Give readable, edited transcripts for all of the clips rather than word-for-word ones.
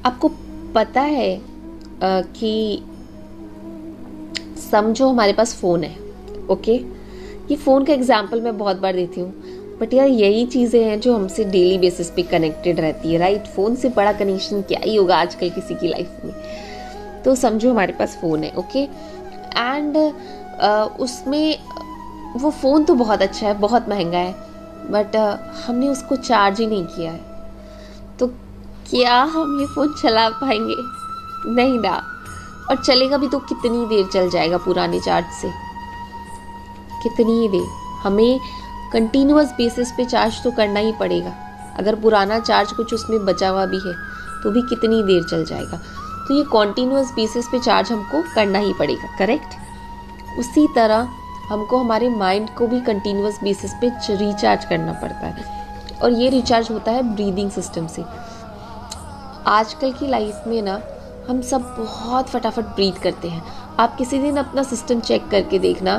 आपको पता है कि समझो हमारे पास फ़ोन है, ओके, ये फ़ोन का एग्जाम्पल मैं बहुत बार देती हूँ, बट यार यही चीज़ें हैं जो हमसे डेली बेसिस पे कनेक्टेड रहती है, राइट। फ़ोन से बड़ा कनेक्शन क्या ही होगा आजकल किसी की लाइफ में। तो समझो हमारे पास फ़ोन है, ओके, एंड उसमें वो फ़ोन तो बहुत अच्छा है, बहुत महंगा है, बट हमने उसको चार्ज ही नहीं किया है, तो क्या हम ये फ़ोन चला पाएंगे? नहीं ना। और चलेगा भी तो कितनी देर चल जाएगा पुराने चार्ज से, कितनी ही देर। हमें कंटिन्यूअस बेसिस पे चार्ज तो करना ही पड़ेगा। अगर पुराना चार्ज कुछ उसमें बचा हुआ भी है तो भी कितनी देर चल जाएगा। तो ये कॉन्टीन्यूअस बेसिस पे चार्ज हमको करना ही पड़ेगा, करेक्ट। उसी तरह हमको हमारे माइंड को भी कंटिन्यूअस बेसिस पे रिचार्ज करना पड़ता है, और ये रिचार्ज होता है ब्रीदिंग सिस्टम से। आजकल की लाइफ में ना हम सब बहुत फटाफट ब्रीथ करते हैं। आप किसी दिन अपना सिस्टम चेक करके देखना,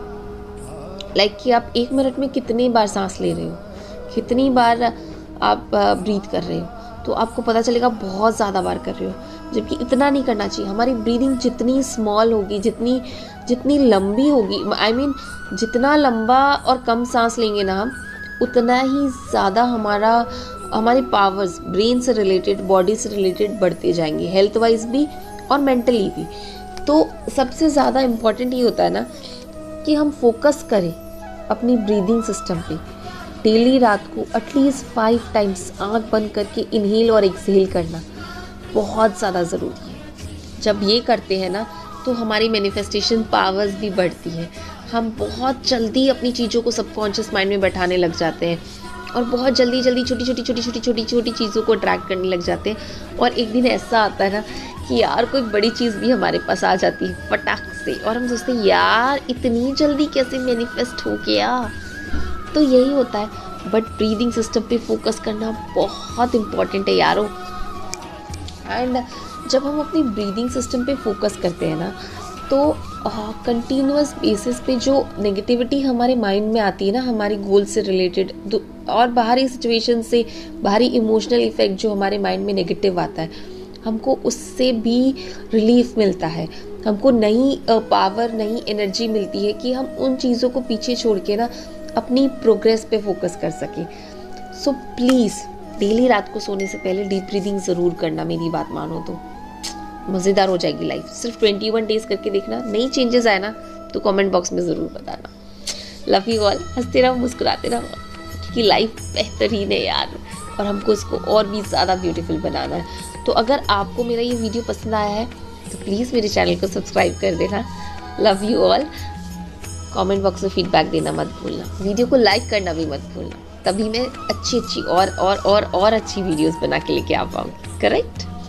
लाइक कि आप 1 मिनट में कितनी बार सांस ले रहे हो, कितनी बार आप ब्रीथ कर रहे हो, तो आपको पता चलेगा बहुत ज़्यादा बार कर रहे हो, जबकि इतना नहीं करना चाहिए। हमारी ब्रीदिंग जितनी स्मॉल होगी, जितनी लंबी होगी, आई मीन जितना लंबा और कम सांस लेंगे ना हम, उतना ही ज़्यादा हमारे पावर्स ब्रेन से रिलेटेड, बॉडी से रिलेटेड बढ़ते जाएंगे, हेल्थ वाइज भी और मेंटली भी। तो सबसे ज़्यादा इम्पॉर्टेंट ये होता है ना कि हम फोकस करें अपनी ब्रीदिंग सिस्टम पे। डेली रात को एटलीस्ट 5 टाइम्स आँख बंद करके इनहेल और एक्सहेल करना बहुत ज़्यादा ज़रूरी है। जब ये करते हैं ना तो हमारी मैनिफेस्टेशन पावर्स भी बढ़ती है। हम बहुत जल्दी अपनी चीज़ों को सबकॉन्शियस माइंड में बैठाने लग जाते हैं, और बहुत जल्दी छोटी चीज़ों को अट्रैक्ट करने लग जाते हैं। और एक दिन ऐसा आता है ना कि यार कोई बड़ी चीज़ भी हमारे पास आ जाती है फटाक से, और हम सोचते हैं यार इतनी जल्दी कैसे मैनिफेस्ट हो गया। तो यही होता है। बट ब्रीदिंग सिस्टम पे फोकस करना बहुत इम्पॉर्टेंट है यारों। एंड जब हम अपनी ब्रीदिंग सिस्टम पे फोकस करते हैं ना, तो कंटिन्यूअस बेसिस पे जो नेगेटिविटी हमारे माइंड में आती है ना, हमारी गोल से रिलेटेड और बाहरी सिचुएशन से, बाहरी इमोशनल इफेक्ट जो हमारे माइंड में नेगेटिव आता है, हमको उससे भी रिलीफ मिलता है। हमको नई पावर, नई एनर्जी मिलती है कि हम उन चीज़ों को पीछे छोड़ के ना अपनी प्रोग्रेस पे फोकस कर सकें। सो प्लीज़ डेली रात को सोने से पहले डीप ब्रीदिंग ज़रूर करना। मेरी बात मानो तो मज़ेदार हो जाएगी लाइफ। सिर्फ 21 डेज करके देखना, नई चेंजेस आए ना तो कमेंट बॉक्स में ज़रूर बताना। Love you all. हंसते रहो, मुस्कुराते रहो, क्योंकि लाइफ बेहतरीन है यार, और हमको इसको और भी ज़्यादा ब्यूटीफुल बनाना है। तो अगर आपको मेरा ये वीडियो पसंद आया है तो प्लीज़ मेरे चैनल को सब्सक्राइब कर देना। Love you all. Comment box में फीडबैक देना मत भूलना, वीडियो को लाइक करना भी मत भूलना, तभी मैं अच्छी और अच्छी वीडियोस बना के लेके आ पाऊँगी, करेक्ट।